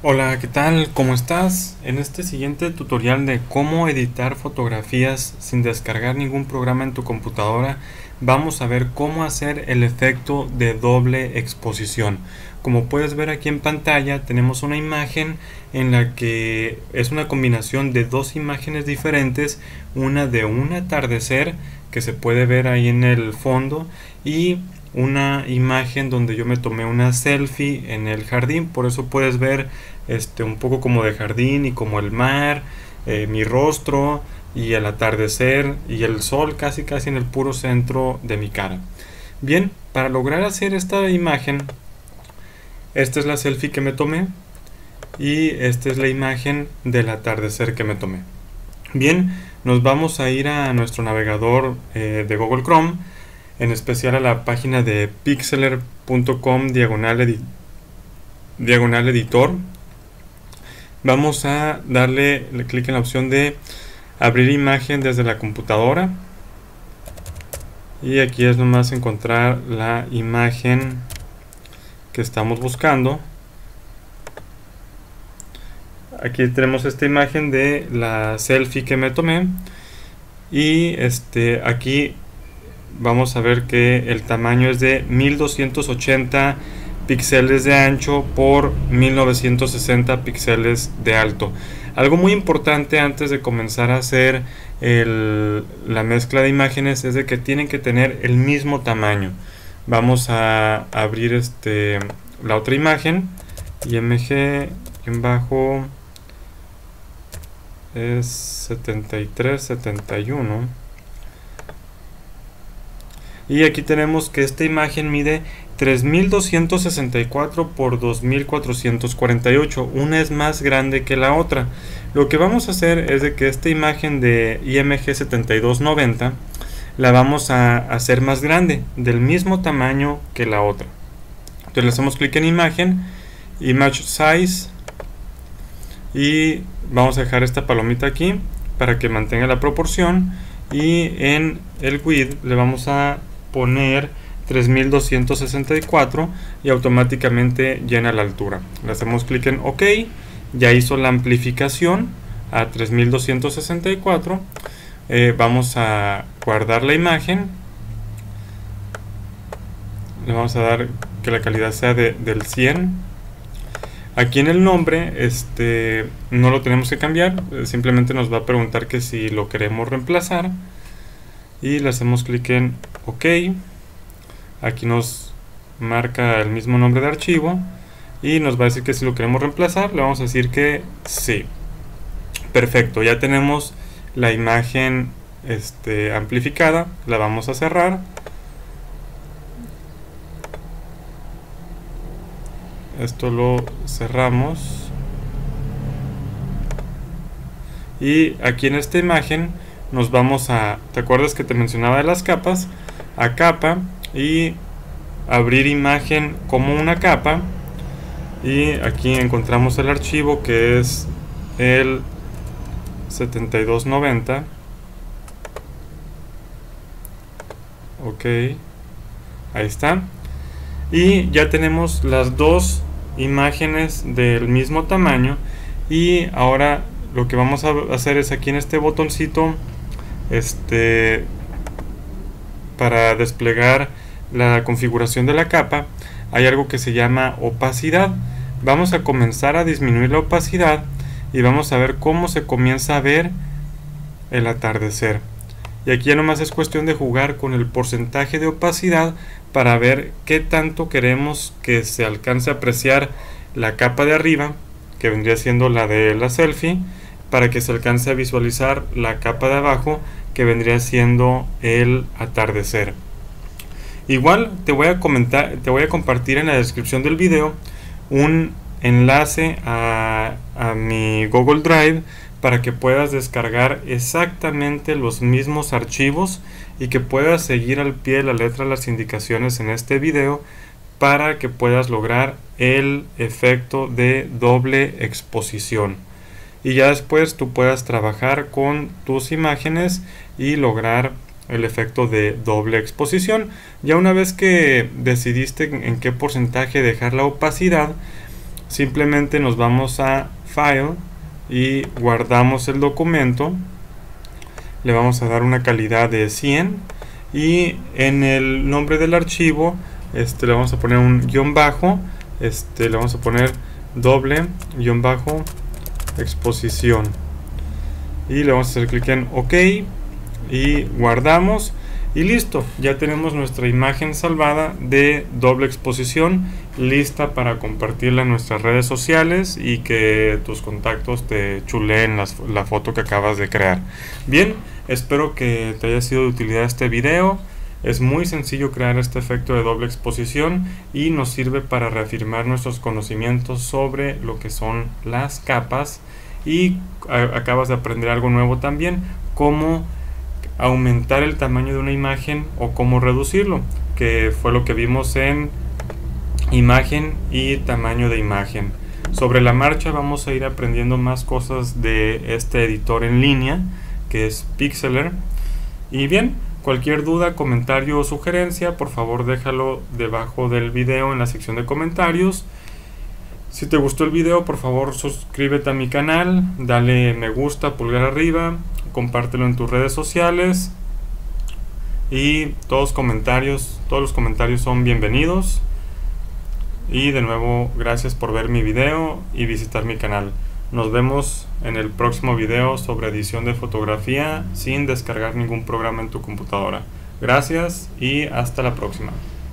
Hola, ¿qué tal? ¿Cómo estás? En este siguiente tutorial de cómo editar fotografías sin descargar ningún programa en tu computadora, vamos a ver cómo hacer el efecto de doble exposición. Como puedes ver aquí en pantalla, tenemos una imagen en la que es una combinación de dos imágenes diferentes, una de un atardecer que se puede ver ahí en el fondo y una imagen donde yo me tomé una selfie en el jardín. Por eso puedes ver un poco como de jardín y como el mar, mi rostro y el atardecer y el sol casi en el puro centro de mi cara. Bien, para lograr hacer esta imagen, esta es la selfie que me tomé y esta es la imagen del atardecer que me tomé. Bien, nos vamos a ir a nuestro navegador de Google Chrome, en especial a la página de pixlr.com diagonal editor. Vamos a darle clic en la opción de abrir imagen desde la computadora y aquí es nomás encontrar la imagen que estamos buscando. Aquí tenemos esta imagen de la selfie que me tomé y aquí vamos a ver que el tamaño es de 1280 píxeles de ancho por 1960 píxeles de alto. Algo muy importante antes de comenzar a hacer la mezcla de imágenes es de que tienen que tener el mismo tamaño. Vamos a abrir la otra imagen, IMG en bajo es 7371 y aquí tenemos que esta imagen mide 3264 por 2448. Una es más grande que la otra. Lo que vamos a hacer es de que esta imagen de IMG 7290 la vamos a hacer más grande, del mismo tamaño que la otra. Entonces le hacemos clic en imagen, image size, y vamos a dejar esta palomita aquí para que mantenga la proporción, y en el width le vamos a poner 3264 y automáticamente llena la altura. Le hacemos clic en OK, ya hizo la amplificación a 3264. Vamos a guardar la imagen, le vamos a dar que la calidad sea del 100. Aquí en el nombre no lo tenemos que cambiar, simplemente nos va a preguntar que si lo queremos reemplazar y le hacemos clic en OK. Aquí nos marca el mismo nombre de archivo y nos va a decir que si lo queremos reemplazar, le vamos a decir que sí. Perfecto, ya tenemos la imagen amplificada. La vamos a cerrar. Esto lo cerramos y aquí en esta imagen nos vamos a, ¿te acuerdas que te mencionaba de las capas? A capa y abrir imagen como una capa, y aquí encontramos el archivo que es el 7290. Ok, ahí está, y ya tenemos las dos imágenes del mismo tamaño. Y ahora lo que vamos a hacer es aquí en este botoncito para desplegar la configuración de la capa, hay algo que se llama opacidad. Vamos a comenzar a disminuir la opacidad y vamos a ver cómo se comienza a ver el atardecer. Y aquí ya nomás es cuestión de jugar con el porcentaje de opacidad para ver qué tanto queremos que se alcance a apreciar la capa de arriba, que vendría siendo la de la selfie, para que se alcance a visualizar la capa de abajo, que vendría siendo el atardecer. Igual te voy a compartir en la descripción del video un enlace a mi Google Drive para que puedas descargar exactamente los mismos archivos y que puedas seguir al pie de la letra las indicaciones en este video para que puedas lograr el efecto de doble exposición. Y ya después tú puedas trabajar con tus imágenes y lograr el efecto de doble exposición. Ya una vez que decidiste en qué porcentaje dejar la opacidad, simplemente nos vamos a File y guardamos el documento. Le vamos a dar una calidad de 100 y en el nombre del archivo le vamos a poner un guión bajo, le vamos a poner doble guión bajo exposición y le vamos a hacer clic en OK y guardamos y listo, ya tenemos nuestra imagen salvada de doble exposición, lista para compartirla en nuestras redes sociales y que tus contactos te chuleen la foto que acabas de crear. Bien, espero que te haya sido de utilidad este video. Es muy sencillo crear este efecto de doble exposición y nos sirve para reafirmar nuestros conocimientos sobre lo que son las capas, y acabas de aprender algo nuevo también, cómo aumentar el tamaño de una imagen o cómo reducirlo, que fue lo que vimos en imagen y tamaño de imagen. Sobre la marcha vamos a ir aprendiendo más cosas de este editor en línea que es Pixlr. Y bien, cualquier duda, comentario o sugerencia, por favor déjalo debajo del video en la sección de comentarios. Si te gustó el video, por favor suscríbete a mi canal, dale me gusta, pulgar arriba, compártelo en tus redes sociales y todos los comentarios son bienvenidos. Y de nuevo, gracias por ver mi video y visitar mi canal. Nos vemos en el próximo video sobre edición de fotografía sin descargar ningún programa en tu computadora. Gracias y hasta la próxima.